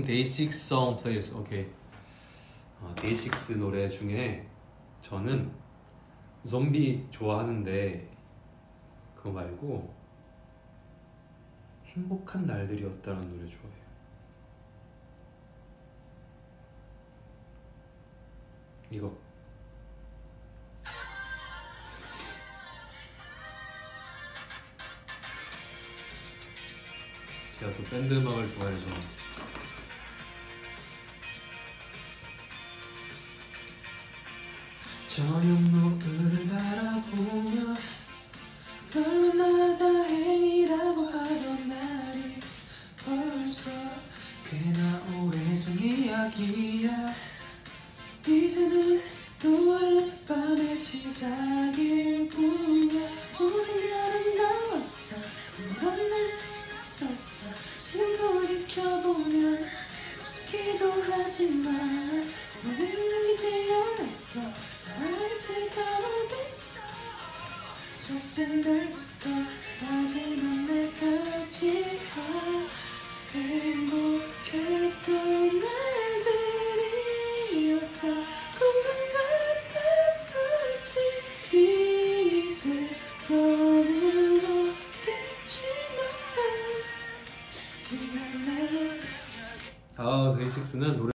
데이식스 song plays. 오케이. 데이식스 노래 중에 저는 좀비 좋아하는데 그거 말고 행복한 날들이었다라는 노래 좋아해요. 이거 제가 또 밴드 음악을 좋아해서 저녁 노을을 바라보며 널 만나 다행이라고 하던 날이 벌써 꽤나 오래전 이야기야. 이제는 또한 밤의 시작일 뿐이야. 오늘 아름다웠어. 그런 날 있었어. 지금 돌이켜보면 웃기도 하지만 오늘은 이제 연했어. 사랑했을까 모르겠어. 첫째 날부터 마지막 날까지 행복했던 날들이었다. 꿈만 같았을지 이제 더는 없겠지만 지난 날 데이식스는 노래